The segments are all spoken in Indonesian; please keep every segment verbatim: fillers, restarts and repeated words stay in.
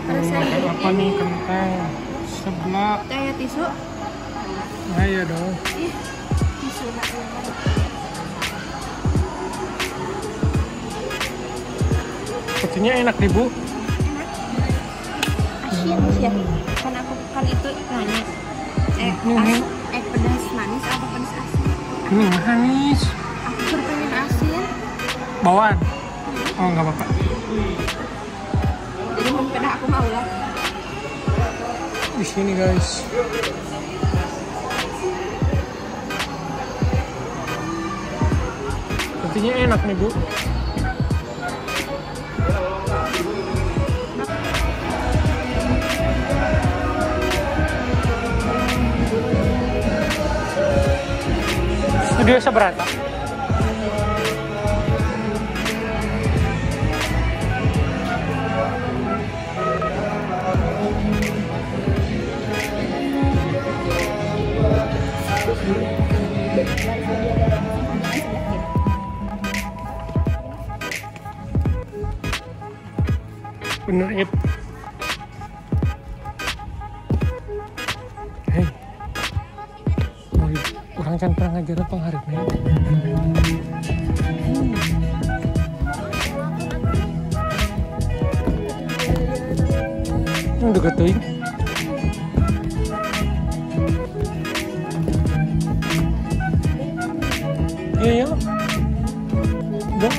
Makan apa nih? Kentang seblak. Kayak tisu. Nah, iya dong. Ih, tisu nak. Sepertinya enak nih Bu. Asin sih ya. Kan aku kan itu nanya. Eh, Hmm. as, eh pedas manis atau pedas asin? Hmm, manis. Aku berpengen asin. Bawaan? Oh, nggak apa-apa. Jadi mau pedas aku mau lah. Di sini guys. Sepertinya enak nih Bu. Studio seberapa? Bener Ip. Hei, mau orang can pernah ngajar pengharipnya. Hmm. Udah getuing. Iya ya. Udah.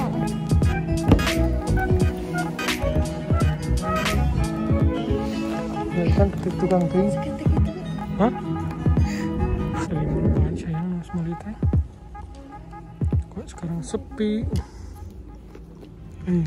Kan tukang ting. Hah? Selimuran sayang mas Molita. Kok sekarang sepi? Eh.